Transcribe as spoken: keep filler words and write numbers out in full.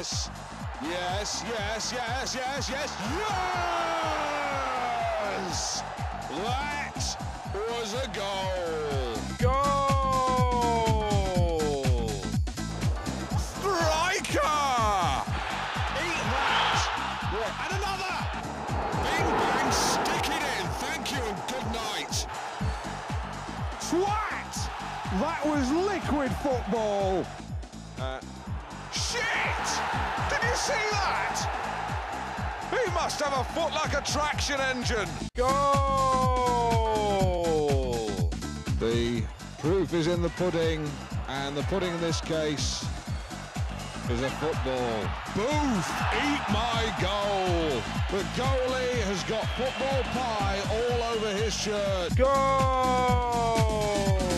Yes, yes, yes, yes, yes, yes, yes! That was a goal. Goal! Striker! Eat that! And another! Bing bang, stick it in. Thank you and good night. Twat! That was liquid football. Uh, shit! Did you see that? He must have a foot like a traction engine. Goal! The proof is in the pudding, and the pudding in this case is a football. Booth! Eat my goal! The goalie has got football pie all over his shirt. Goal!